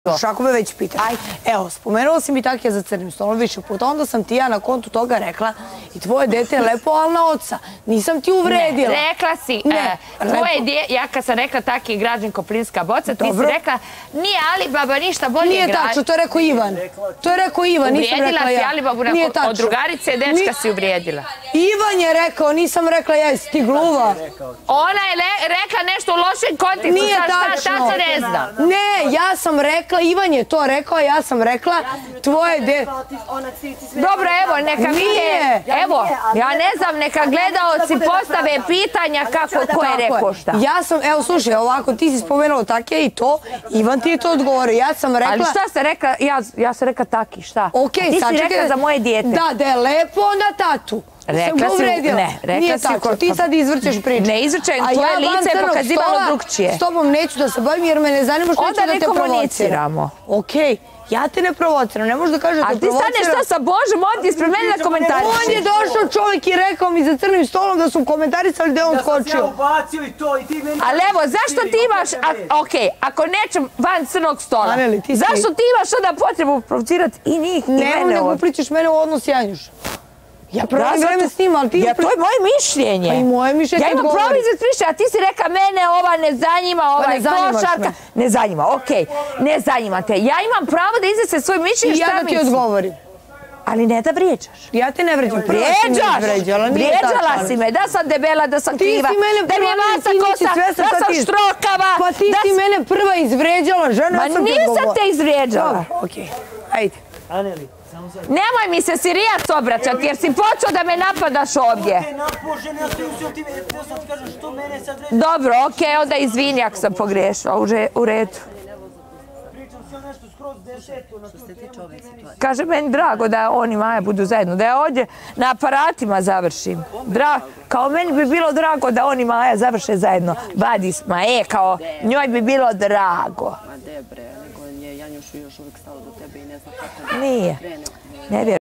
Ako me već pitaš. Evo, spomenula si mi Takija za crnim stolom više puta, onda sam ti ja na kontu toga rekla i tvoje dete je lepo, ali na oca. Nisam ti uvredila. Ne, rekla si, ja kad sam rekla Taki Građan Koplinska boca, ti si rekla, nije Alibaba ništa bolje Nije tačno, to je rekao Ivan. To je rekao Ivan, nisam rekla ja. Uvrijedila si Alibabu od drugarice, dečka si uvrijedila. Ivan je rekao, nisam rekla ja, jesi ti gluva. Ona je rekla nešto u lošem kontekstu, šta se ne zna. Ne, ja sam rekla, Ivan je to rekao, ja sam rekla, tvoje dete... Dobro, evo, neka evo, ja ne znam, neka gledaoci postave pitanja ko je rekao šta. Ja sam, evo slušaj, ovako, ti si spomenula Takija i to, Ivan ti je to odgovorio, ja sam rekla... Ali šta se rekla, ja sam rekla Taki, šta? Okej, ti si rekla za moje dijete. Da je lepo na tatu. Rekla si, ne, nije tačno, ti sad izvrćeš priču. Ne izvrćem, tvoje lice je pokazivalo drugčije. S tobom neću da se bavim jer me ne zanima što neću da te provociramo. Okej, ja te ne provociram, ne možeš da kažeš da te provociram. A ti staneš šta sa Božom ovdje ispred mene da komentariš? On je došao čovjek i rekao mi za crnim stolom da su komentarisali da je on skočio. Ali evo, zašto ti imaš, okej, ako nećem van crnog stola, zašto ti imaš onda potrebu provocirati i njih i mene ovdje? Nemoj nego upličeš mene u odnos Janjuš. Ja pravim vreme s njima, ali ti... To je moje mišljenje. Pa i moje mišljenje ja imam pravo izać mišljenje, a ti si reka mene ova ne zanima, ova je košarka. Ne zanima, okej, ne zanima te. Ja imam pravo da iznesem svoje mišljenje šta mislim. I ja da ti odgovorim. Ali ne da vrijeđaš. Ja te ne vrijeđam. Vrijeđala si me, da sam debela, da sam kriva, da mi je masa kosa, da sam štrokava. Pa ti si mene prva izvrijeđala, žena. Ma nisam te izvrijeđala. Okej, ajde. Aneli, nemoj mi se Sirijac obraćati jer si počeo da me napadaš ovdje. Dobro, okej, onda izvini ako sam pogrešila, u redu. Kaže, meni drago da on i Maja budu zajedno, da ja ovdje na aparatima završim. Kao meni bi bilo drago da on i Maja završe zajedno. Badisma, kao njoj bi bilo drago. Ma debre, nego je Janjušu još uvijek stalo do tebe i ne zna kako da nije. Ne vjerujem.